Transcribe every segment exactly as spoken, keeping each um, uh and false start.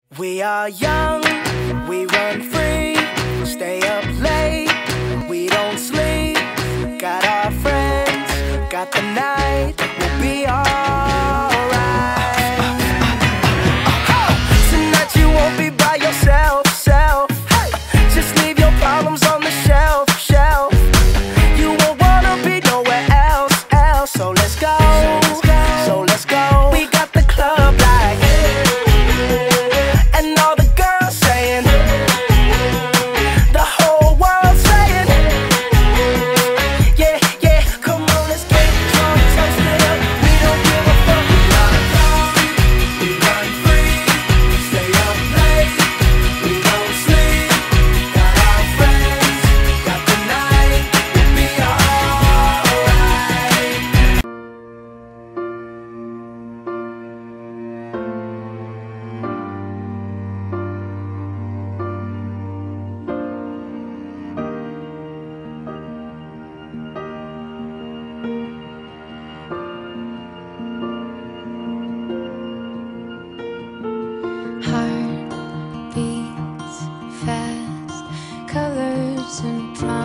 We are young, we run free, stay up late, we don't sleep. Got our friends, got the night, we'll be alright. Tonight you won't be by yourself, self. Hey, just leave your problems on the shelf, shelf. You won't wanna be nowhere else, else. So let's go, so let's go. We got the club like, and all the girls saying, the whole world saying, yeah, yeah, come on, let's get drunk, toast it up. We don't give a fuck. We are young, we run free, stay up late, we don't sleep. Got our friends, got the night, we'll be alright. Heart beats fast, colors and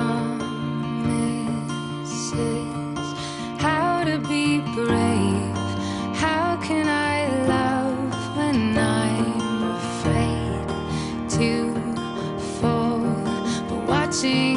promises. How to be brave? How can I love when I'm afraid to fall? But watching